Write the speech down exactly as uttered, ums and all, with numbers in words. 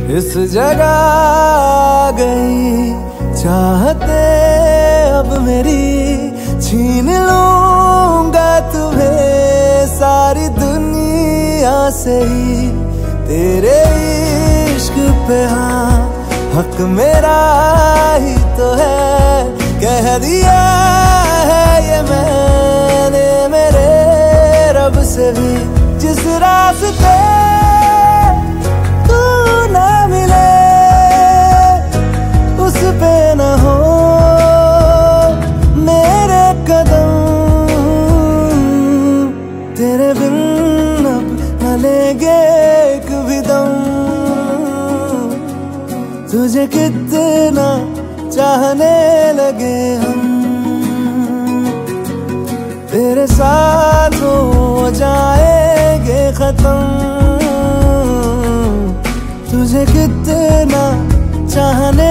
इस जगह गई चाहते अब मेरी, छीन लूंगा तुम्हें सारी दुनिया से ही। तेरे इश्क पे हाँ हक मेरा ही तो है, कह दिया है ये मैंने मेरे रब से भी। जिस रास्ते तू ना मिले उस पे न हो मेरे कदम, तेरे बिन अब न लेंगे एक भी दम। तुझे कितना चाहने लगे हम, तेरे साथ हो जाएंगे खत्म। तुझे कितना चाहने